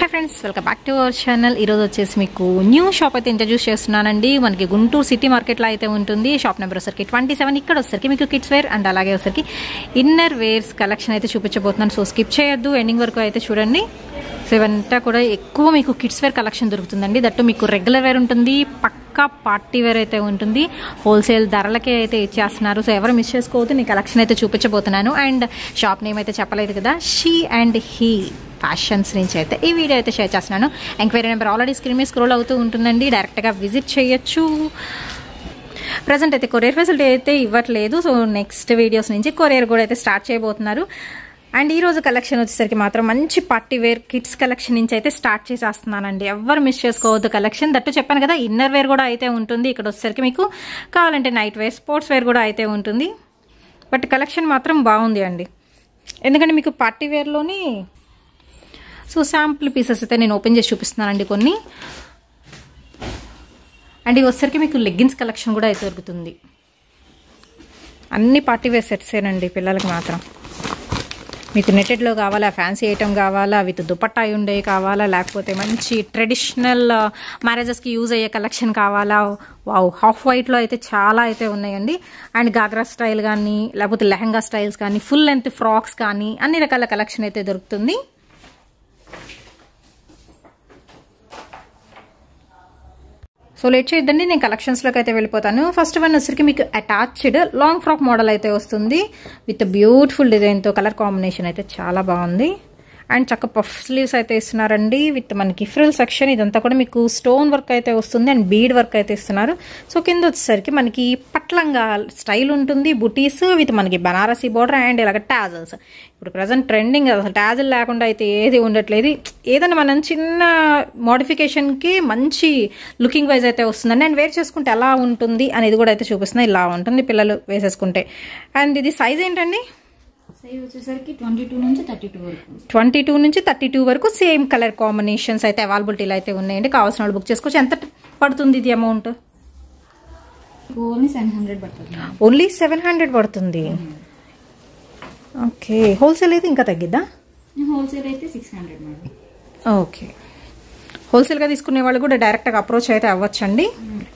Hi friends, welcome back to our channel. ఈరోజు వచ్చేసి మీకు న్యూ షాప్ అయితే ఇంట్రడ్యూస్ చేస్తున్నానండి. మనకి గుంటూరు సిటీ మార్కెట్లో అయితే ఉంటుంది. షాప్ నెంబర్ వచ్చరికి 27. ఇక్కడ వచ్చరికి మీకు కిడ్స్ వేర్ అండ్ అలాగే వచ్చరికి ఇన్నర్ వేర్స్ కలెక్షన్ అయితే చూపించబోతున్నాను. సో స్కిప్ చేయొద్దు, ఎండింగ్ వరకు అయితే చూడండి. సో ఇవంతా కూడా ఎక్కువ మీకు కిడ్స్ వేర్ కలెక్షన్ దొరుకుతుందండి. దట్టు మీకు రెగ్యులర్ వేర్ ఉంటుంది, పక్కా పార్టీ వేర్ అయితే ఉంటుంది. హోల్సేల్ ధరలకే అయితే ఇచ్చేస్తున్నారు. సో ఎవరు మిస్ చేసుకోవద్దు, నీ కలెక్షన్ అయితే చూపించబోతున్నాను. అండ్ షాప్ నేమ్ అయితే చెప్పలేదు కదా, షీ అండ్ హీ ఫ్యాషన్స్ నుంచి అయితే ఈ వీడియో అయితే షేర్ చేస్తున్నాను. ఎంక్వైరీ నెంబర్ ఆల్రెడీ స్క్రీన్ మీద స్క్రోల్ అవుతూ ఉంటుందండి, డైరెక్ట్గా విజిట్ చేయొచ్చు. ప్రజెంట్ అయితే కొరియర్ ఫెసిలిటీ అయితే ఇవ్వట్లేదు. సో నెక్స్ట్ వీడియోస్ నుంచి కొరియర్ కూడా అయితే స్టార్ట్ చేయబోతున్నారు. అండ్ ఈ రోజు కలెక్షన్ వచ్చేసరికి మాత్రం మంచి పార్టీ వేర్ కిడ్స్ కలెక్షన్ నుంచి అయితే స్టార్ట్ చేసేస్తున్నానండి. ఎవరు మిస్ చేసుకోవద్దు కలెక్షన్. దట్టు చెప్పాను కదా, ఇన్నర్ వేర్ కూడా అయితే ఉంటుంది. ఇక్కడ వచ్చేసరికి మీకు కావాలంటే నైట్ వేర్, స్పోర్ట్స్ వేర్ కూడా అయితే ఉంటుంది. బట్ కలెక్షన్ మాత్రం బాగుంది అండి, ఎందుకంటే మీకు పార్టీ వేర్లోని సో శాంపుల్ పీసెస్ అయితే నేను ఓపెన్ చేసి చూపిస్తున్నానండి కొన్ని. అండ్ ఇవి వచ్చేసరికి మీకు లెగ్గిన్స్ కలెక్షన్ కూడా అయితే దొరుకుతుంది. అన్ని పార్టీ వేర్ సెట్సేనండి పిల్లలకి మాత్రం. మీకు నెట్టెడ్లో కావాలా, ఫ్యాన్సీ ఐటమ్ కావాలా, విత్ దుపట్టా ఉండే కావాలా, లేకపోతే మంచి ట్రెడిషనల్ మ్యారేజెస్కి యూజ్ అయ్యే కలెక్షన్ కావాలా. వావ్, హాఫ్ వైట్లో అయితే చాలా అయితే ఉన్నాయండి. అండ్ గాగ్రా స్టైల్ కానీ, లేకపోతే లెహంగా స్టైల్స్ కానీ, ఫుల్ లెంత్ ఫ్రాక్స్ కానీ, అన్ని రకాల కలెక్షన్ అయితే దొరుకుతుంది. సో లేట్ చేయొద్దండి, నేను కలెక్షన్స్లోకి అయితే వెళ్ళిపోతాను. ఫస్ట్ వన్ వచ్చరికి మీకు అటాచ్డ్ లాంగ్ ఫ్రాక్ మోడల్ అయితే వస్తుంది విత్ బ్యూటిఫుల్ డిజైన్తో. కలర్ కాంబినేషన్ అయితే చాలా బాగుంది. అండ్ చక్క పఫ్ స్లీవ్స్ అయితే ఇస్తున్నారండి విత్ మనకి ఫ్రిల్ సెక్షన్. ఇదంతా కూడా మీకు స్టోన్ వర్క్ అయితే వస్తుంది అండ్ బీడ్ వర్క్ అయితే ఇస్తున్నారు. సో కింద వచ్చేసరికి మనకి పట్లంగా స్టైల్ ఉంటుంది, బుటీస్ విత్ మనకి బనారసీ బోర్డర్ అండ్ ఇలాగ టాజల్స్. ఇప్పుడు ప్రజెంట్ ట్రెండింగ్ అసలు టాజల్ లేకుండా అయితే ఏది ఉండట్లేదు. ఏదైనా మనం చిన్న మోడిఫికేషన్కి మంచి లుకింగ్ వైజ్ అయితే వస్తుందండి. అండ్ వేర్ చేసుకుంటే ఎలా ఉంటుంది అనేది కూడా అయితే చూపిస్తుంది. ఇలా ఉంటుంది పిల్లలు వేసేసుకుంటే. అండ్ ఇది సైజ్ ఏంటండి? సైజ్ వచ్చేసరికి 22 నుంచి 32 వరకు. 22 నుంచి 32 వరకు సేమ్ కలర్ కాంబినేషన్స్ అయితే అవైలబిలిటీలో అయితే ఉన్నాయండి. కావాల్సిన వాళ్ళు బుక్ చేసుకోవచ్చు. ఎంత పడుతుంది ఇది అమౌంట్? ఓన్లీ 700 పడుతుంది. ఓన్లీ 700 పడుతుంది. ఓకే, హోల్సేల్ అయితే ఇంకా తగ్గిద్దా? హోల్సేల్ అయితే 600 మేడం. ఓకే, హోల్సేల్గా తీసుకునే వాళ్ళు కూడా డైరెక్ట్గా అప్రోచ్ అయితే అవ్వచ్చండి.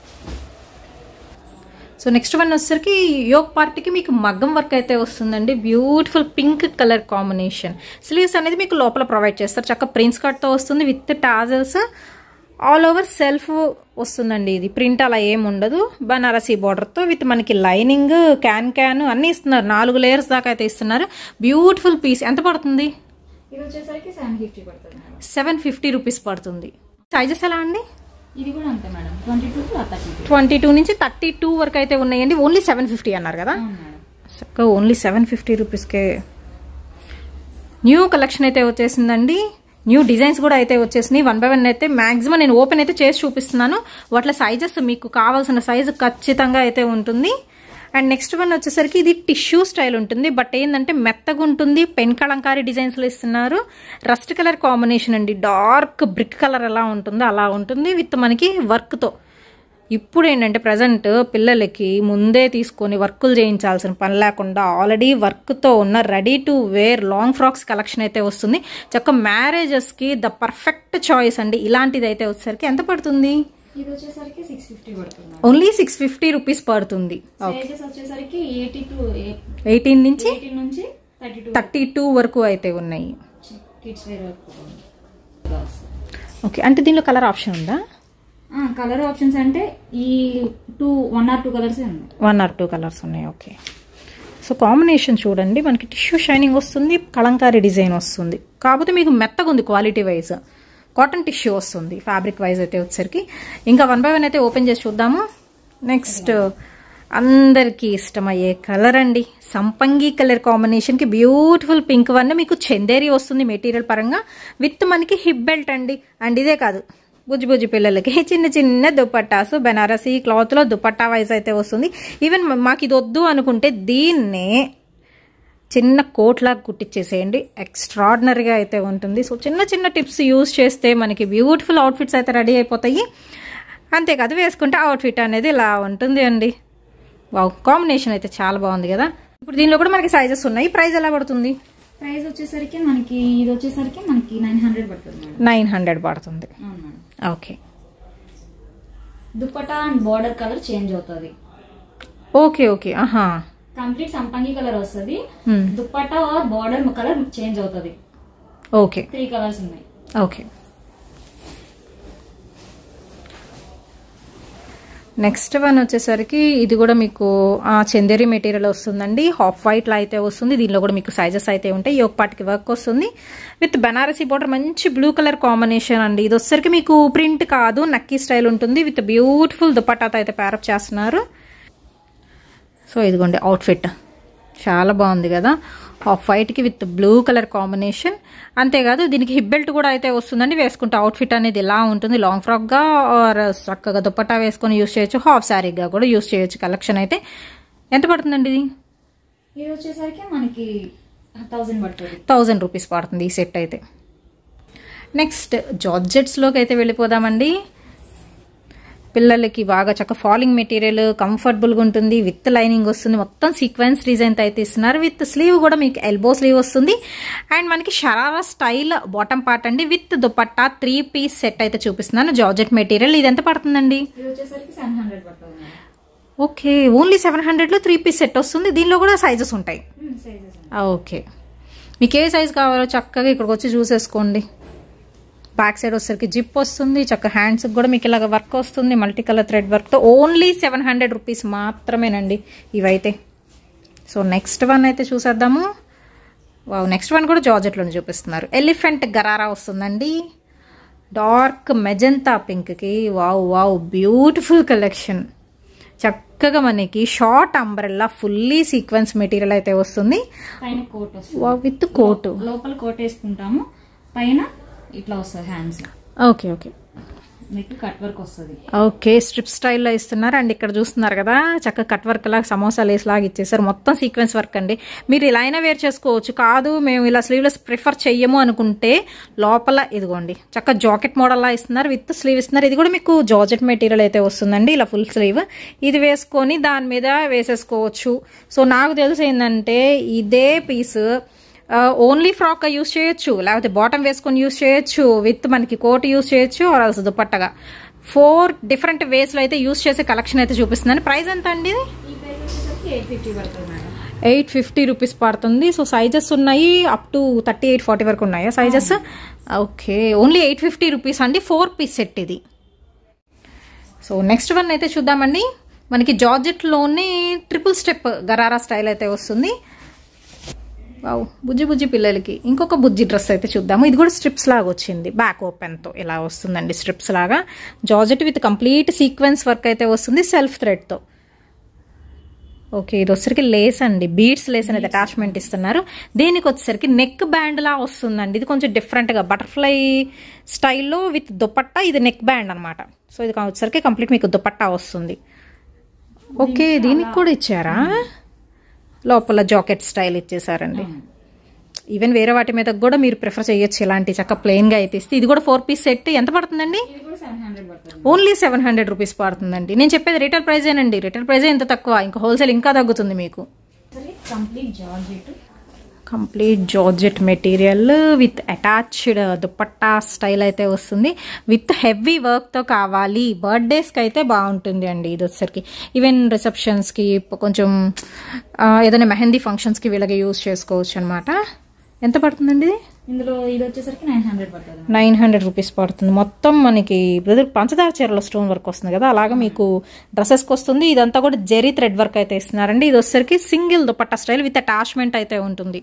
సో నెక్స్ట్ వన్ వచ్చేసరికి యోగ్ పార్టీకి మీకు మగ్గం వర్క్ అయితే వస్తుందండి. Beautiful pink colour combination. Sleeves అనేది మీకు లోపల ప్రొవైడ్ చేస్తారు. చక్క ప్రిన్స్ కట్తో వస్తుంది with tassels. All over self వస్తుందండి. ఇది ప్రింట్ అలా ఏమి ఉండదు. బనారసీ బార్డర్తో విత్ మనకి లైనింగ్, క్యాన్ అన్నీ ఇస్తున్నారు. 4 లేయర్స్ దాకా అయితే ఇస్తున్నారు. Beautiful piece. ఎంత పడుతుంది? ఇది వచ్చేసరికి 750 పడుతుంది. 750 రూపీస్ పడుతుంది. సైజెస్ ఎలా అండి? ఇది కూడా అంతే మేడం, 22 to 32. 22 నుంచి 32 వరకు అయితే ఉన్నాయండి. ఓన్లీ 750 అన్నారు కదా. చక్కగా ఓన్లీ 750 రూపీస్కే న్యూ కలెక్షన్ అయితే వచ్చేసిందండి. న్యూ డిజైన్స్ కూడా అయితే వచ్చేసినాయి. 1 by 1 అయితే మాక్సిమం నేను ఓపెన్ అయితే చేసి చూపిస్తున్నాను. వాటిలో సైజెస్ మీకు కావాల్సిన సైజు ఖచ్చితంగా అయితే ఉంటుంది. అండ్ నెక్స్ట్ వన్ వచ్చేసరికి ఇది టిష్యూ స్టైల్ ఉంటుంది. బట్ ఏంటంటే మెత్తగా ఉంటుంది. పెన్ కలంకారీ డిజైన్స్లో ఇస్తున్నారు. రస్ట్ కలర్ కాంబినేషన్ అండి. డార్క్ బ్రిక్ కలర్ ఎలా ఉంటుందో అలా ఉంటుంది విత్ మనకి వర్క్తో. ఇప్పుడు ఏంటంటే ప్రజెంట్ పిల్లలకి ముందే తీసుకొని వర్కులు చేయించాల్సిన పని లేకుండా ఆల్రెడీ వర్క్తో ఉన్న ready to wear long frocks collection అయితే వస్తుంది. చక్క మ్యారేజెస్కి ద పర్ఫెక్ట్ చాయిస్ అండి. ఇలాంటిది అయితే వచ్చేసరికి ఎంత పడుతుంది? ఇది వచ్చేసరికి 650 పడుతుంది. ఓన్లీ 650 రూపీస్ పడుతుంది. సైజెస్ వచ్చేసరికి 18 నుంచి 32 వరకు అయితే ఉన్నాయి. కిడ్స్ వేర్ వరకు. ఓకే, అంటే దీనిలో కలర్ ఆప్షన్ ఉందా? కలర్ ఆప్షన్స్ అంటే ఈ 1 or 2 కలర్స్ ఉన్నాయి. 1 or 2 కలర్స్ ఉన్నాయి. ఓకే, సో కాంబినేషన్ చూడండి. మనకి టిష్యూ షైనింగ్ వస్తుంది, కలంకారీ డిజైన్ వస్తుంది. కాకపోతే మీకు మెత్తగా ఉంది క్వాలిటీ వైజ్. కాటన్ టిష్యూ వస్తుంది ఫ్యాబ్రిక్ వైజ్ అయితే వచ్చేసరికి. ఇంకా 1 by 1 అయితే ఓపెన్ చేసి చూద్దాము. నెక్స్ట్ అందరికీ ఇష్టమయ్యే కలర్ అండి, సంపంగి కలర్ కాంబినేషన్కి బ్యూటిఫుల్ పింక్ వన్. మీకు చందేరి వస్తుంది మెటీరియల్ పరంగా విత్ మనకి హిప్ బెల్ట్ అండి. అండ్ ఇదే కాదు, బుజ్జి పిల్లలకి చిన్న చిన్న దుపట్టాసు బెనారసీ క్లాత్లో దుపట్టా వైజ్ అయితే వస్తుంది. ఈవెన్ మాకు ఇది వద్దు అనుకుంటే దీన్నే చిన్న కోట్లాగా కుట్టించేసేయండి. ఎక్స్ట్రాడినరీగా అయితే ఉంటుంది. సో చిన్న చిన్న టిప్స్ యూజ్ చేస్తే మనకి బ్యూటిఫుల్ అవుట్ఫిట్స్ అయితే రెడీ అయిపోతాయి. అంతేకాదు వేసుకుంటే అవుట్ఫిట్ అనేది ఇలా ఉంటుంది అండి. వావ్, కాంబినేషన్ అయితే చాలా బాగుంది కదా. ఇప్పుడు దీనిలో కూడా మనకి సైజెస్ ఉన్నాయి. ప్రైస్ ఎలా పడుతుంది? ప్రైస్ వచ్చేసరికి మనకి ఇది వచ్చేసరికి మనకి 900 పడుతుంది మేడం. 900 పడుతుంది. అవును madam. Okay. Dupatta and border colour change అవుతుంది. Okay okay. ఆహా. కంప్లీట్ సంపంగి కలర్ వస్తుంది. Dupatta or border colour change అవుతుంది. ఓకే. 3 కలర్స్ ఉన్నాయి. ఓకే. నెక్స్ట్ వన్ వచ్చేసరికి ఇది కూడా మీకు చందేరి మెటీరియల్ వస్తుందండి. హాఫ్ వైట్ లా అయితే వస్తుంది. దీనిలో కూడా మీకు సైజెస్ అయితే ఉంటాయి. ఈ ఒక పాటికి వర్క్ వస్తుంది విత్ బనారసీ బార్డర్, మంచి బ్లూ కలర్ కాంబినేషన్ అండి. ఇది వచ్చేసరికి మీకు ప్రింట్ కాదు, నక్కీ స్టైల్ ఉంటుంది విత్ బ్యూటిఫుల్ దుపట్టాతో అయితే ప్యారప్ చేస్తున్నారు. సో ఇదిగోండి అవుట్ఫిట్ చాలా బాగుంది కదా, హాఫ్ వైట్కి విత్ బ్లూ కలర్ కాంబినేషన్. అంతేకాదు దీనికి హిప్ బెల్ట్ కూడా అయితే వస్తుందండి. వేసుకుంటే అవుట్ఫిట్ అనేది ఇలా ఉంటుంది. లాంగ్ ఫ్రాక్గా ఆర్ చక్కగా దుపట్టా వేసుకొని యూస్ చేయొచ్చు, హాఫ్ శారీగా కూడా యూస్ చేయొచ్చు. కలెక్షన్ అయితే ఎంత పడుతుందండి ఇది? ఇది వచ్చేసరికి మనకి 1000 పడుతుంది. 1000 రూపీస్ పడుతుంది ఈ సెట్ అయితే. నెక్స్ట్ జార్జెట్స్లోకి అయితే వెళ్ళిపోదామండి. పిల్లలకి బాగా చక్క ఫాలింగ్ మెటీరియల్, కంఫర్టబుల్గా ఉంటుంది, విత్ లైనింగ్ వస్తుంది. మొత్తం సీక్వెన్స్ డిజైన్ అయితే ఇస్తున్నారు. విత్ స్లీవ్ కూడా మీకు ఎల్బో స్లీవ్ వస్తుంది. అండ్ మనకి షరారా స్టైల్ బాటమ్ పార్ట్ అండి విత్ దుపట్టా 3 పీస్ సెట్ అయితే చూపిస్తున్నాను. Georgette material. ఇది ఎంత పడుతుందండి? ఇది వచ్చేసరికి 700 పడుతుంది. ఓకే, ఓన్లీ 700లో 3 పీస్ సెట్ వస్తుంది. దీనిలో కూడా సైజెస్ ఉంటాయి. ఓకే, మీకు ఏ సైజ్ కావాలో చక్కగా ఇక్కడికి వచ్చి చూసేసుకోండి. బ్యాక్ సైడ్ వచ్చేసరికి జిప్ వస్తుంది. చక్క హ్యాండ్స్ కూడా మీకు ఇలాగ వర్క్ వస్తుంది మల్టీ కలర్ థ్రెడ్ వర్క్తో. ఓన్లీ 700 రూపీస్ మాత్రమేనండి ఇవైతే. సో నెక్స్ట్ వన్ అయితే చూసేద్దాము. వావ్, నెక్స్ట్ వన్ కూడా జార్జెట్లోనే చూపిస్తున్నారు. ఎలిఫెంట్ గరారా వస్తుందండి డార్క్ మెజంతా పింక్కి. Wow wow, beautiful collection. చక్కగా మనకి short umbrella fully sequence material అయితే వస్తుంది. పైన కోట్ వస్తుంది. Wow, with coat. లోపల కోట్ వేసుకుంటాము, పైన ఇట్లా వస్తుంది హ్యాండ్స్. Okay okay. మీకు కట్ వర్క్ వస్తుంది. ఓకే, స్ట్రిప్ స్టైల్లో ఇస్తున్నారు. అండ్ ఇక్కడ చూస్తున్నారు కదా చక్కగా కట్ వర్క్ లాగా సమోసా లేస్ లాగా ఇచ్చేసారు. మొత్తం సీక్వెన్స్ వర్క్ అండి. మీరు ఇలా అయినా వేర్ చేసుకోవచ్చు. కాదు మేము ఇలా స్లీవ్లెస్ ప్రిఫర్ చెయ్యము అనుకుంటే లోపల ఇదిగోండి చక్కగా జాకెట్ మోడల్ లా ఇస్తున్నారు, విత్ స్లీవ్ ఇస్తున్నారు. ఇది కూడా మీకు జార్జెట్ మెటీరియల్ అయితే వస్తుందండి, ఇలా ఫుల్ స్లీవ్. ఇది వేసుకొని దాని మీద వేసేసుకోవచ్చు. సో నాకు తెలిసి ఏంటంటే ఇదే పీస్ ఓన్లీ ఫ్రాక్ యూస్ చేయొచ్చు, లేకపోతే బాటమ్ వేసుకొని యూస్ చేయొచ్చు, విత్ మనకి కోట్ యూస్ చేయొచ్చు, ఆర్ దుపట్టగా 4 డిఫరెంట్ వేస్లో అయితే యూస్ చేసే కలెక్షన్ అయితే చూపిస్తున్నాను. ప్రైస్ ఎంత అండి ఇది? 850 రూపీస్ పడుతుంది. సో సైజెస్ ఉన్నాయి అప్ టు 38-40 వరకు ఉన్నాయా సైజెస్? ఓకే, ఓన్లీ 850 రూపీస్ అండి. 4 పీస్ సెట్ ఇది. సో నెక్స్ట్ వన్ అయితే చూద్దామండి. మనకి జార్జెట్లోనే ట్రిపుల్ స్టెప్ గరారా స్టైల్ అయితే వస్తుంది. వావ్, బుజ్జి బుజ్జి పిల్లలకి ఇంకొక బుజ్జి డ్రెస్ అయితే చూద్దాము. ఇది కూడా స్ట్రిప్స్ లాగా వచ్చింది, బ్యాక్ ఓపెన్తో ఇలా వస్తుందండి స్ట్రిప్స్ లాగా. Georgette with complete sequence work అయితే వస్తుంది సెల్ఫ్ థ్రెడ్తో. ఓకే, ఇది వచ్చేసరికి లేస్ అండి, బీడ్స్ లేస్ అనేది అటాచ్మెంట్ ఇస్తున్నారు. దీనికి వచ్చేసరికి నెక్ బ్యాండ్ లా వస్తుందండి. ఇది కొంచెం డిఫరెంట్గా బటర్ఫ్లై స్టైల్లో విత్ దుపట్టా. ఇది నెక్ బ్యాండ్ అనమాట. సో ఇది వచ్చేసరికి కంప్లీట్ మీకు దుపట్టా వస్తుంది. ఓకే, దీనికి కూడా ఇచ్చారా? లోపల జాకెట్ స్టైల్ ఇచ్చేసారండి. ఈవెన్ వేరే వాటి మీద కూడా మీరు ప్రిఫర్ చేయొచ్చు. ఇలాంటి చక్క ప్లెయిన్గా అయితే ఇస్తే. ఇది కూడా 4 పీస్ సెట్. ఎంత పడుతుందండి? ఓన్లీ 700 రూపీస్ పడుతుందండి. నేను చెప్పేది రీటైల్ ప్రైజేనండి. రీటైల్ ప్రైజే ఎంత తక్కువ, ఇంకా హోల్సేల్ ఇంకా తగ్గుతుంది మీకు. Complete georgette material with attached dupatta style అయితే వస్తుంది. విత్ హెవీ వర్క్తో కావాలి బర్త్డేస్కి అయితే బాగుంటుంది అండి. ఇది వచ్చేసరికి ఈవెన్ రిసెప్షన్స్కి, కొంచెం ఏదైనా మెహందీ ఫంక్షన్స్కి వీళ్ళకి యూజ్ చేసుకోవచ్చు అనమాట. ఎంత పడుతుందండి? ఇందులో ఇది వచ్చేసరికి 900 పడుతుంది. 900 రూపీస్ పడుతుంది. మొత్తం మనకి పంచదార చీరలో స్టోన్ వర్క్ వస్తుంది కదా, అలాగా మీకు డ్రెస్సెస్కి వస్తుంది. ఇదంతా కూడా జెరీ థ్రెడ్ వర్క్ అయితే ఇస్తున్నారండి. ఇది వచ్చేసరికి single dupatta style with attachment అయితే ఉంటుంది.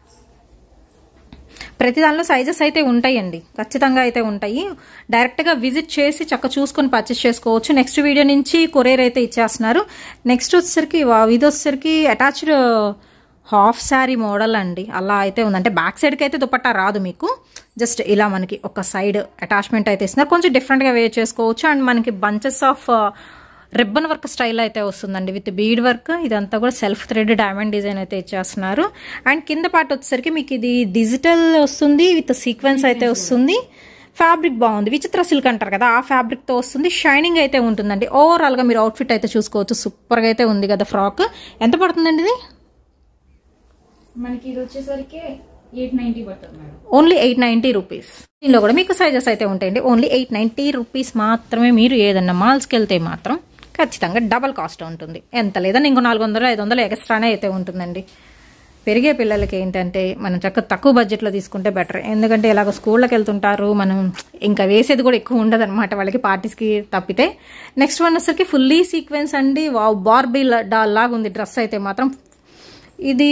ప్రతి దానిలో సైజెస్ అయితే ఉంటాయండి, ఖచ్చితంగా అయితే ఉంటాయి. డైరెక్ట్గా విజిట్ చేసి చక్క చూసుకొని పర్చేస్ చేసుకోవచ్చు. నెక్స్ట్ వీడియో నుంచి కొరియర్ అయితే ఇచ్చేస్తున్నారు. నెక్స్ట్ వచ్చేసరికి ఇది వచ్చేసరికి అటాచ్డ్ హాఫ్ శారీ మోడల్ అండి. అలా అయితే ఉంది. అంటే బ్యాక్ సైడ్కి అయితే దుపట్టా రాదు మీకు, జస్ట్ ఇలా మనకి ఒక సైడ్ అటాచ్మెంట్ అయితే ఇస్తున్నారు. కొంచెం డిఫరెంట్గా వేర్ చేసుకోవచ్చు. అండ్ మనకి bunches of ribbon work style అయితే వస్తుందండి విత్ బీడ్ వర్క్. ఇదంతా కూడా సెల్ఫ్ థ్రెడ్ డైమండ్ డిజైన్ అయితే ఇచ్చేస్తున్నారు. అండ్ కింద పార్ట్ వచ్చేసరికి మీకు ఇది డిజిటల్ వస్తుంది విత్ సీక్వెన్స్ అయితే వస్తుంది. ఫ్యాబ్రిక్ బాగుంది, విచిత్ర సిల్క్ అంటారు కదా, ఆ ఫ్యాబ్రిక్తో వస్తుంది. షైనింగ్ అయితే ఉంటుందండి. ఓవరాల్గా మీరు అవుట్ఫిట్ అయితే చూసుకోవచ్చు. సూపర్గా అయితే ఉంది కదా ఫ్రాక్. ఎంత పడుతుందండి ఇది? మనకి ఇది వచ్చేసరికి 890 పడుతుంది మేడం. Only 890 rupees. దీనిలో కూడా మీకు సైజెస్ అయితే ఉంటాయండి. ఓన్లీ 890 రూపీస్ మాత్రమే. మీరు ఏదన్నా మాల్స్కి వెళ్తే మాత్రం ఖచ్చితంగా డబల్ కాస్ట్ ఉంటుంది. ఎంత లేదని ఇంకో 400-500 ఎక్స్ట్రానే అయితే ఉంటుందండి. పెరిగే పిల్లలకి ఏంటంటే మనం చక్కగా తక్కువ బడ్జెట్లో తీసుకుంటే బెటర్. ఎందుకంటే ఇలాగ స్కూళ్ళకి వెళ్తుంటారు, మనం ఇంకా వేసేది కూడా ఎక్కువ ఉండదు అనమాట వాళ్ళకి పార్టీస్కి తప్పితే. నెక్స్ట్ వన్ వచ్చరికి ఫుల్లీ సీక్వెన్స్ అండి. వావ్, బార్బీ డాల్ లాగా ఉంది డ్రెస్ అయితే మాత్రం. ఇది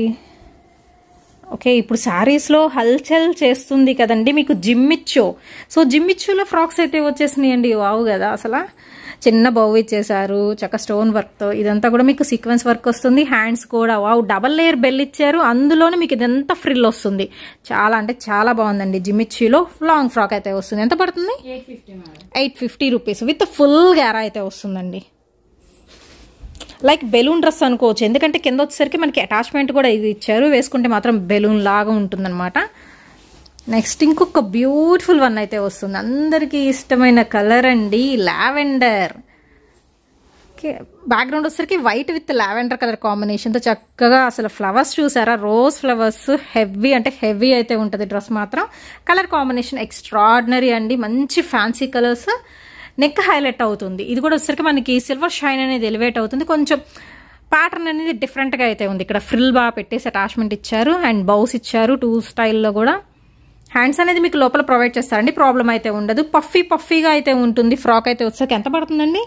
ఓకే, ఇప్పుడు శారీస్లో హల్చల్ చేస్తుంది కదండి మీకు జిమ్మిచ్చో. సో జిమ్మిచ్చోలో ఫ్రాక్స్ అయితే వచ్చేసినాయండి. వావ్ కదా, అసలు చిన్న బౌ ఇచ్చేసారు చక్క స్టోన్ వర్క్తో. ఇదంతా కూడా మీకు సీక్వెన్స్ వర్క్ వస్తుంది. హ్యాండ్స్ కూడా వావ్, డబల్ లేయర్ బెల్ ఇచ్చారు. అందులోనే మీకు ఇదంతా ఫ్రిల్ వస్తుంది. చాలా అంటే చాలా బాగుందండి. జిమ్మిచ్చీలో లాంగ్ ఫ్రాక్ అయితే వస్తుంది. ఎంత పడుతుంది? 850 రూపీస్ విత్ ఫుల్ గ్యారా అయితే వస్తుందండి. లైక్ బెలూన్ డ్రెస్ అనుకోవచ్చు, ఎందుకంటే కింద వచ్చేసరికి మనకి అటాచ్మెంట్ కూడా ఇది ఇచ్చారు. వేసుకుంటే మాత్రం బెలూన్ లాగా ఉంటుందన్నమాట. నెక్స్ట్ ఇంకొక బ్యూటిఫుల్ వన్ అయితే వస్తుంది. అందరికీ ఇష్టమైన కలర్ అండి, లావెండర్. బ్యాక్గ్రౌండ్ వచ్చేసరికి వైట్ విత్ లావెండర్ కలర్ కాంబినేషన్తో చక్కగా అసలు ఫ్లవర్స్ చూసారా, రోజ్ ఫ్లవర్స్. హెవీ అంటే హెవీ అయితే ఉంటుంది డ్రెస్ మాత్రం. కలర్ కాంబినేషన్ ఎక్స్ట్రాడినరీ అండి. మంచి ఫ్యాన్సీ కలర్స్. నెక్ హైలైట్ అవుతుంది. ఇది కూడా వచ్చేసరికి మనకి సిల్వర్ షైన్ అనేది ఎలివేట్ అవుతుంది. కొంచెం ప్యాటర్న్ అనేది డిఫరెంట్గా అయితే ఉంది. ఇక్కడ ఫ్రిల్ బాగా పెట్టేసి అటాచ్మెంట్ ఇచ్చారు అండ్ బౌస్ ఇచ్చారు 2 స్టైల్లో కూడా. హ్యాండ్స్ అనేది మీకు లోపల ప్రొవైడ్ చేస్తారండి, ప్రాబ్లం అయితే ఉండదు. పఫీగా అయితే ఉంటుంది. ఫ్రాక్ అయితే వచ్చేసరికి ఎంత పడుతుందండి?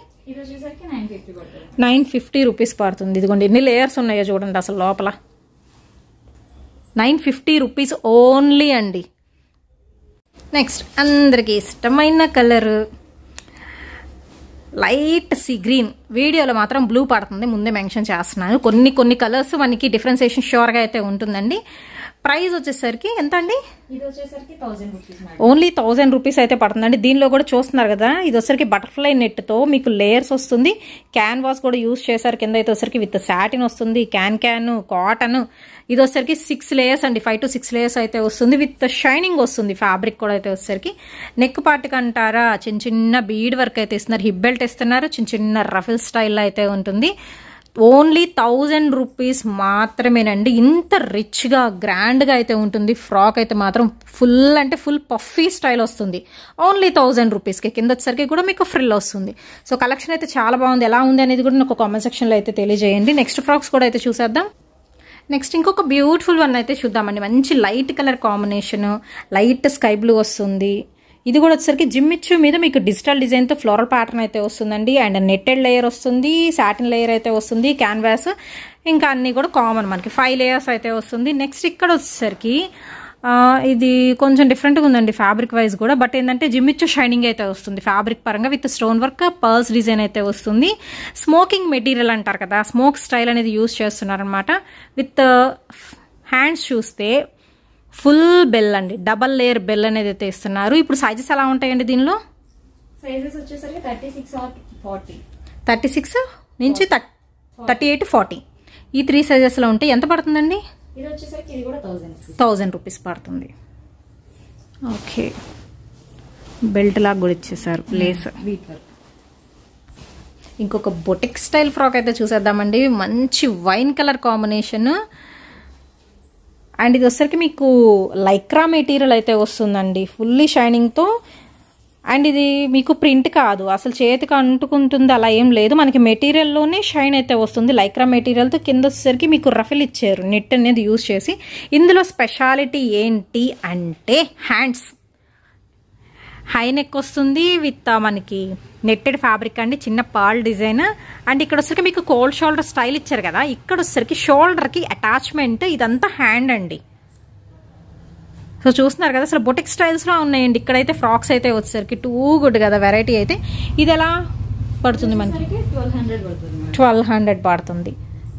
950 రూపీస్ పడుతుంది. ఇదిగోండి ఎన్ని లేయర్స్ ఉన్నాయో చూడండి అసలు లోపల. 950 రూపీస్ ఓన్లీ అండి. నెక్స్ట్ అందరికి ఇష్టమైన కలర్ లైట్ సీ గ్రీన్. వీడియోలో మాత్రం బ్లూ పడుతుంది, ముందే మెన్షన్ చేస్తున్నాను. కొన్ని కలర్స్ మనకి డిఫరెన్సియేషన్ షూర్గా అయితే ఉంటుందండి. ప్రైస్ వచ్చేసరికి ఎంత అండి? ఇది వచ్చేసరికి 1000 రూపీస్. ఓన్లీ 1000 రూపీస్ అయితే పడుతుందండి. దీనిలో కూడా చూస్తున్నారు కదా, ఇది వచ్చరికి బటర్ఫ్లై నెట్తో మీకు లేయర్స్ వస్తుంది. క్యాన్వాస్ కూడా యూజ్ చేశారు. కింద అయితే వచ్చరికి విత్ సాటిన్ వస్తుంది, క్యాన్ కాటన్. ఇది వచ్చరికి 6 లేయర్స్ అండి, 5 to 6 లేయర్స్ అయితే వస్తుంది. విత్ షైనింగ్ వస్తుంది. ఫ్యాబ్రిక్ కూడా అయితే వచ్చరికి నెక్ పార్ట్కి అంటారా, చిన్న బీడ్ వర్క్ అయితే ఇస్తున్నారు. హిప్ బెల్ట్ ఇస్తున్నారు, చిన్న రఫిల్ స్టైల్లో అయితే ఉంటుంది. ఓన్లీ 1000 రూపీస్ మాత్రమేనండి. ఇంత రిచ్గా గ్రాండ్గా అయితే ఉంటుంది. ఫ్రాక్ అయితే మాత్రం ఫుల్ అంటే ఫుల్ పఫీ స్టైల్ వస్తుంది. ఓన్లీ 1000 రూపీస్కి. కింద వచ్చేసరికి కూడా మీకు ఫ్రిల్ వస్తుంది. సో కలెక్షన్ అయితే చాలా బాగుంది. ఎలా ఉంది అనేది కూడా నాకు కామెంట్ సెక్షన్లో అయితే తెలియజేయండి. నెక్స్ట్ ఫ్రాక్స్ కూడా అయితే చూసేద్దాం. నెక్స్ట్ ఇంకొక బ్యూటిఫుల్ వన్ అయితే చూద్దామండి. మంచి light colour combination, light sky blue వస్తుంది. ఇది కూడా వచ్చేసరికి జిమ్మిచ్చు మీద మీకు డిజిటల్ డిజైన్తో ఫ్లోరల్ ప్యాటర్న్ అయితే వస్తుందండి. అండ్ నెట్టెడ్ లేయర్ వస్తుంది, సాటిన్ లేయర్ అయితే వస్తుంది, క్యాన్వాస్ ఇంకా అన్నీ కూడా కామన్ మనకి 5 లేయర్స్ అయితే వస్తుంది. నెక్స్ట్ ఇక్కడ వచ్చేసరికి ఇది కొంచెం డిఫరెంట్గా ఉందండి ఫ్యాబ్రిక్ వైజ్ కూడా. బట్ ఏంటంటే జిమ్మిచ్చు షైనింగ్ అయితే వస్తుంది ఫ్యాబ్రిక్ పరంగా. With stone work pearls design అయితే వస్తుంది. స్మోకింగ్ మెటీరియల్ అంటారు కదా, స్మోక్ స్టైల్ అనేది యూజ్ చేస్తున్నారనమాట. విత్ హ్యాండ్స్ చూస్తే ఫుల్ బెల్ అండి, డబల్ లేయర్ బెల్ అనేది అయితే ఇస్తున్నారు. ఇప్పుడు సైజెస్ ఎలా ఉంటాయండి దీనిలో? సైజెస్ వచ్చేసరికి 36 or 40. 36 నుంచి 38, 40 ఈ 3 సైజెస్లో ఉంటాయి. ఎంత పడుతుందండి? ఇది వచ్చేసరికి ఇది కూడా 1000 రూపీస్ పడుతుంది. ఓకే, బెల్ట్ లాగా కూడా ఇచ్చేసారు, లేస్ బీట్ వర్క్. ఇంకొక బొటిక్ స్టైల్ ఫ్రాక్ అయితే చూసేద్దామండి. మంచి వైన్ కలర్ కాంబినేషన్. అండ్ ఇది వచ్చరికి మీకు లైక్రా మెటీరియల్ అయితే వస్తుందండి, ఫుల్లీ షైనింగ్తో. అండ్ ఇది మీకు ప్రింట్ కాదు, అసలు చేతికి అంటుకుంటుంది అలా ఏం లేదు. మనకి మెటీరియల్లోనే షైన్ అయితే వస్తుంది. లైక్రా మెటీరియల్తో కింద వచ్చేసరికి మీకు రఫిల్ ఇచ్చారు నెట్ అనేది యూజ్ చేసి. ఇందులో స్పెషాలిటీ ఏంటి అంటే హ్యాండ్స్ హై నెక్ వస్తుంది విత్ మనకి నెట్టెడ్ ఫ్యాబ్రిక్ అండి, చిన్న పాల్ డిజైన్. అండ్ ఇక్కడ వచ్చరికి మీకు కోల్డ్ షోల్డర్ స్టైల్ ఇచ్చారు కదా, ఇక్కడ వచ్చరికి షోల్డర్కి అటాచ్మెంట్ ఇదంతా హ్యాండ్ అండి. సో చూస్తున్నారు కదా, అసలు బొటిక్ స్టైల్స్లో ఉన్నాయండి. ఇక్కడైతే ఫ్రాక్స్ అయితే వచ్చేసరికి టూ గుడ్ కదా వెరైటీ అయితే. ఇది ఎలా పడుతుంది మనకి? 1200 పడుతుంది.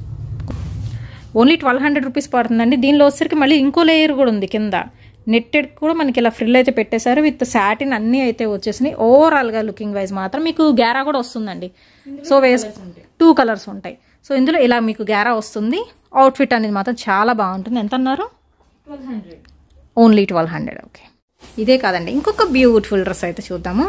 ఓన్లీ 1200 రూపీస్ పడుతుందండి. దీనిలో వచ్చరికి మళ్ళీ ఇంకో లేయర్ కూడా ఉంది కింద, నెట్టెడ్ కూడా మనకి ఇలా ఫ్రిల్ అయితే పెట్టేశారు. విత్ సాటిన్ అన్నీ అయితే వచ్చేసినాయి. ఓవరాల్గా లుకింగ్ వైజ్ మాత్రం మీకు గ్యారా కూడా వస్తుందండి. సో 2 కలర్స్ ఉంటాయి. సో ఇందులో ఇలా మీకు గ్యారా వస్తుంది. అవుట్ఫిట్ అనేది మాత్రం చాలా బాగుంటుంది. ఎంత అన్నారు? 1200. ఓన్లీ 1200. ఓకే, ఇదే కాదండి, ఇంకొక బ్యూటిఫుల్ డ్రెస్ అయితే చూద్దాము.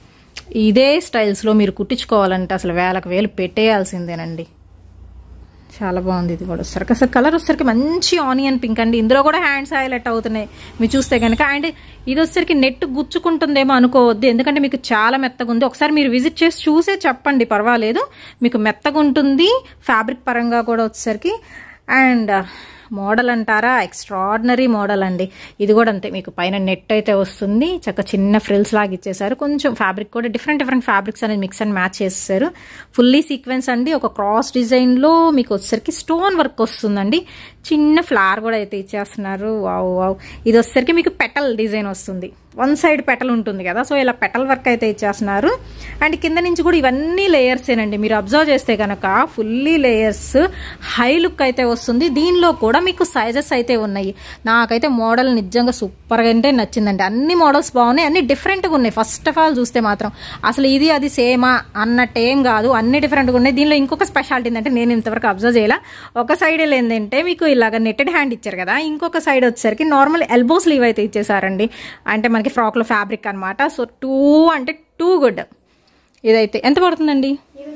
ఇదే స్టైల్స్లో మీరు కుట్టించుకోవాలంటే అసలు 1000 పెట్టేయాల్సిందేనండి. చాలా బాగుంది. ఇది కూడా వచ్చేసరికి అసలు కలర్ వచ్చేసరికి మంచి ఆనియన్ పింక్ అండి. ఇందులో కూడా హ్యాండ్స్ హైలైట్ అవుతున్నాయి మీరు చూస్తే కనుక. అండ్ ఇది వచ్చేసరికి నెట్ గుచ్చుకుంటుందేమో అనుకోవద్దు, ఎందుకంటే మీకు చాలా మెత్తగా ఉంది. ఒకసారి మీరు విజిట్ చేసి చూసే చెప్పండి, పర్వాలేదు, మీకు మెత్తగా ఉంటుంది ఫ్యాబ్రిక్ పరంగా కూడా వచ్చేసరికి. అండ్ మోడల్ అంటారా, ఎక్స్ట్రాడినరీ మోడల్ అండి. ఇది కూడా అంతే, మీకు పైన నెట్ అయితే వస్తుంది, చక్క చిన్న ఫ్రిల్స్ లాగా ఇచ్చేసారు. కొంచెం ఫ్యాబ్రిక్ కూడా డిఫరెంట్ ఫ్యాబ్రిక్స్ అనేది మిక్స్ అండ్ మ్యాచ్ చేసేసారు. ఫుల్లీ సీక్వెన్స్ అండి. ఒక క్రాస్ డిజైన్లో మీకు వచ్చేసరికి స్టోన్ వర్క్ వస్తుందండి. చిన్న ఫ్లవర్ కూడా అయితే ఇచ్చేస్తున్నారు. Wow wow. ఇది వచ్చేసరికి మీకు పెటల్ డిజైన్ వస్తుంది, వన్ సైడ్ పెటల్ ఉంటుంది కదా, సో ఇలా పెటల్ వర్క్ అయితే ఇచ్చేస్తున్నారు. అండ్ కింద నుంచి కూడా ఇవన్నీ లేయర్సేనండి. మీరు అబ్జర్వ్ చేస్తే కనుక ఫుల్లీ లేయర్స్, హై లుక్ అయితే వస్తుంది. దీనిలో కూడా మీకు సైజెస్ అయితే ఉన్నాయి. నాకైతే మోడల్ నిజంగా సూపర్గా అంటే నచ్చిందండి. అన్ని మోడల్స్ బాగున్నాయి, అన్ని డిఫరెంట్గా ఉన్నాయి. ఫస్ట్ ఆఫ్ ఆల్ చూస్తే మాత్రం అసలు ఇది అది సేమా అన్నట్టేం కాదు, అన్ని డిఫరెంట్గా ఉన్నాయి. దీనిలో ఇంకొక స్పెషాలిటీ ఏంటంటే, నేను ఇంతవరకు అబ్జర్వ్ చేయాల, ఒక సైడ్ ఏంటంటే మీకు ఇలాగ నెట్టెడ్ హ్యాండ్ ఇచ్చారు కదా, ఇంకొక సైడ్ వచ్చేసరికి నార్మల్ ఎల్బో స్లీవ్ అయితే ఇచ్చేసారండి. అంటే మనకి ఫ్రాక్లో ఫ్యాబ్రిక్ అనమాట. So too good. ఇదైతే ఎంత పడుతుందండి?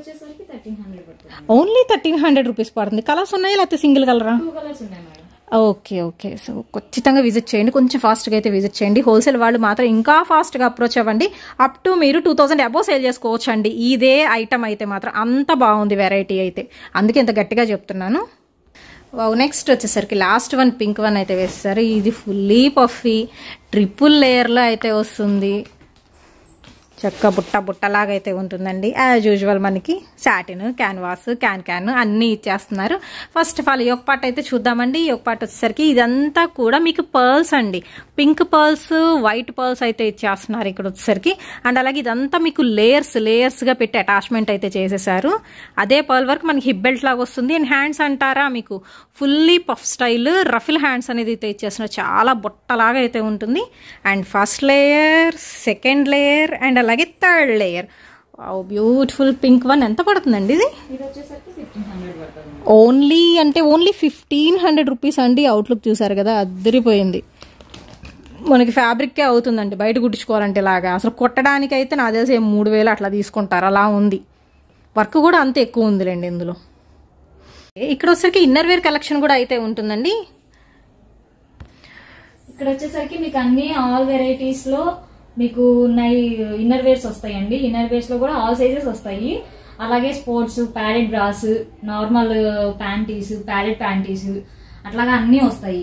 ఓన్లీ 1300 రూపీస్ పడుతుంది. కలర్స్ ఉన్నాయి లేకపోతే సింగిల్ కలరా? Okay okay. సో ఖచ్చితంగా విజిట్ చేయండి, కొంచెం ఫాస్ట్గా అయితే విజిట్ చేయండి. హోల్సేల్ వాళ్ళు మాత్రం ఇంకా ఫాస్ట్గా అప్రోచ్ అవ్వండి. అప్ టు మీరు 2000 అబోవ్ సేల్ చేసుకోవచ్చు అండి. ఇదే ఐటమ్ అయితే మాత్రం అంత బాగుంది వెరైటీ అయితే, అందుకే ఇంత గట్టిగా చెప్తున్నాను. నెక్స్ట్ వచ్చేసరికి లాస్ట్ వన్ పింక్ వన్ అయితే వేస్తారు. ఇది ఫుల్లీ పఫీ ట్రిపుల్ లేయర్లో అయితే వస్తుంది. చక్క బుట్టలాగా అయితే ఉంటుందండి. యాజ్ యూజువల్ మనకి సాటిన్, క్యాన్వాస్, క్యాన్ అన్నీ ఇచ్చేస్తున్నారు. ఫస్ట్ ఆఫ్ ఆల్ ఈ ఒక పార్ట్ అయితే చూద్దామండి. ఈ ఒక పార్ట్ వచ్చేసరికి ఇదంతా కూడా మీకు పర్ల్స్ అండి. పింక్ పర్ల్స్, వైట్ పర్ల్స్ అయితే ఇచ్చేస్తున్నారు ఇక్కడ వచ్చేసరికి. అండ్ అలాగే ఇదంతా మీకు లేయర్స్గా పెట్టి అటాచ్మెంట్ అయితే చేసేసారు. అదే పర్ల్ వర్క్ మనకి హిప్ బెల్ట్ లాగా వస్తుంది. అండ్ హ్యాండ్స్ అంటారా, మీకు fully puff style ruffle hands అనేది అయితే ఇచ్చేస్తున్నారు. చాలా బుట్టలాగా అయితే ఉంటుంది. And first layer, second layer, and అలాగే third layer. Beautiful pink one. ఎంత పడుతుందండి ఇది? ఓన్లీ 1500 రూపీస్ అండి. అవుట్లుక్ చూసారు కదా, అద్దరిపోయింది. మనకి ఫ్యాబ్రిక్కే అవుతుందండి బయట కుట్టించుకోవాలంటే. ఇలాగా అసలు కుట్టడానికి అయితే నా తెలిసి 3000 అట్లా తీసుకుంటారు, అలా ఉంది. వర్క్ కూడా అంత ఎక్కువ ఉందిలేండి ఇందులో. ఇక్కడ వచ్చేసరికి ఇన్నర్ వేర్ కలెక్షన్ కూడా అయితే ఉంటుందండి. ఇక్కడ వచ్చేసరికి మీకు అన్ని ఆల్ వెరైటీస్ లో మీకు ఇన్నర్ వేర్స్ వస్తాయండి. ఇన్నర్ వేర్స్ లో కూడా ఆల్ సైజెస్ వస్తాయి. అలాగే sports, padded bras, normal panties, padded panties, అట్లాగా అన్ని వస్తాయి.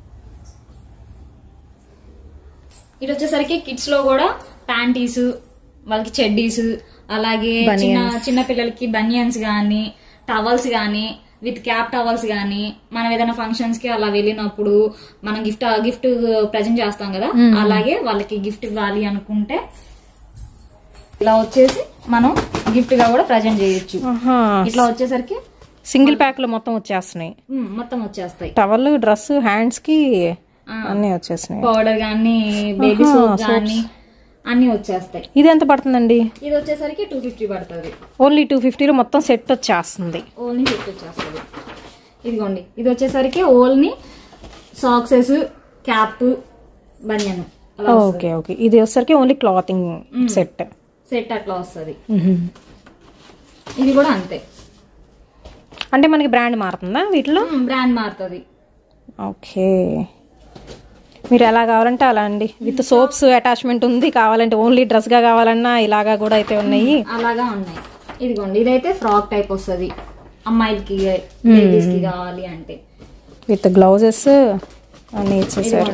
ఇది వచ్చేసరికి కిడ్స్ లో కూడా ప్యాంటీస్, వాళ్ళకి చెడ్డీస్, అలాగే చిన్న పిల్లలకి బనియన్స్ గానీ, టవల్స్ గానీ, విత్ క్యాప్ టవల్స్ గానీ, మనం ఏదైనా ఫంక్షన్స్ కి అలా వెళ్ళినప్పుడు మనం గిఫ్ట్ ప్రజెంట్ చేస్తాం కదా, అలాగే వాళ్ళకి గిఫ్ట్ ఇవ్వాలి అనుకుంటే ఇలా వచ్చేసి మనం గిఫ్ట్ గా కూడా ప్రజెంట్ చేయొచ్చు. ఇట్లా వచ్చేసరికి సింగిల్ ప్యాక్ లో మొత్తం వచ్చేస్తాయి. టవల్, డ్రెస్, హ్యాండ్స్ కి అన్ని వచ్చేసినాయి. పౌడర్ గానీ, బేబీ సోప్ గానీ అన్ని వచ్చేస్తాయి. ఇది ఎంత పడుతుందండి? ఇది వచ్చేసరికి 250 పడుతుంది. ఓన్లీ 250 లో మొత్తం సెట్ వచ్చేస్తుంది. ఇదిగోండి, ఇది వచ్చేసరికి ఓన్లీ సాక్సెస్, క్యాప్, బనియన్. Okay okay. ఇది వచ్చేసరికి ఓన్లీ క్లాతింగ్ సెట్ అట్లా వస్తుంది. ఇది కూడా అంతే. అంటే మనకి బ్రాండ్ మారుతుందా వీటిలో? బ్రాండ్ మారుతుంది. ఓకే. మీరు ఎలా కావాలంటే అలా అండి. విత్ సోప్స్ అటాచ్మెంట్ ఉంది. కావాలంటే ఓన్లీ డ్రెస్ గా కావాలన్నా ఇలాగా కూడా అయితే ఉన్నాయి. అలాగా ఉన్నాయి. ఇదిగోండి, ఇదైతే ఫ్రాక్ టైప్ వస్తుంది అమ్మాయిలకి, బేబీస్ కి కావాలి అంటే. విత్ గ్లౌజెస్ అన్ని ఇచ్చేసారు.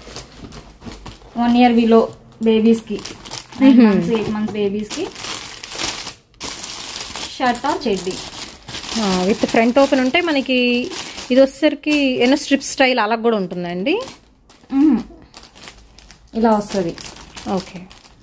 1 year బిలో బేబీస్ కి, 9 months 8 months బేబీస్ కి షర్ట్ ఆర్ చెడ్డీ విత్ ఫ్రంట్ ఓపెన్ ఉంటే మనకి ఇది వచ్చేసరికి ఏదో స్ట్రిప్ స్టైల్ అలా కూడా ఉంటుందండి. ఇలా వస్తుంది. ఓకే.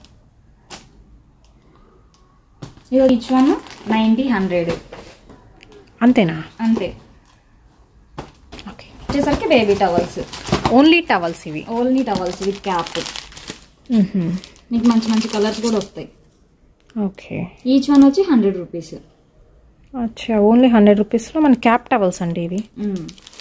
ఈచ్ వన్ 90-100 అంతేనా? అంతే. ఓకే. వచ్చేసరికి బేబీ టవల్స్, ఓన్లీ టవల్స్. ఇవి ఓన్లీ టవల్స్ విత్ క్యాప్. మీకు మంచి మంచి కలర్స్ కూడా వస్తాయి. ఓకే. ఈచ్ వన్ వచ్చి 100 రూపీస్. అచ్చా, ఓన్లీ 100 రూపీస్లో మన క్యాప్ టవల్స్ అండి ఇవి.